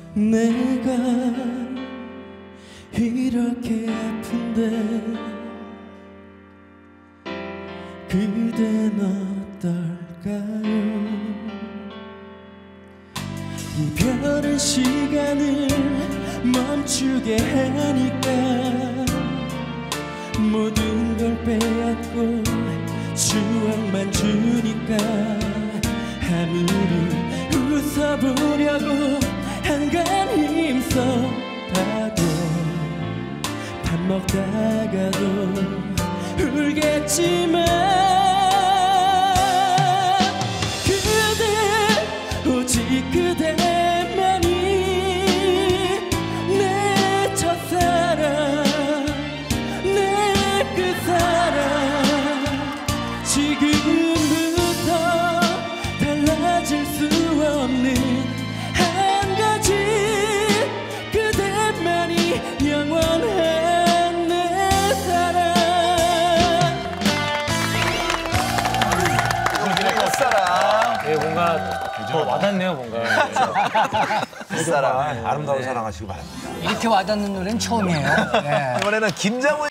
내가 이렇게 아픈데 그댄 어떨까요? 이별은 시간을 멈추게 하니까 모든 걸 빼앗고 추억만 주니까 아무리 웃어보려고 한간 힘써봐도 밥 먹다가도 울겠지만 그대 오직 그대만이 내 첫사랑 내 끝사랑 지금부터 달라질 수 없는 한 가지 그대만이 영원한 내 사랑. 끝사랑. 예, 뭔가 더 와닿네요, 뭔가. 끝사랑. 아름다운 사랑하시기 바랍니다. 이렇게 와닿는 노래는 처음이에요. 네. 이번에는 김장훈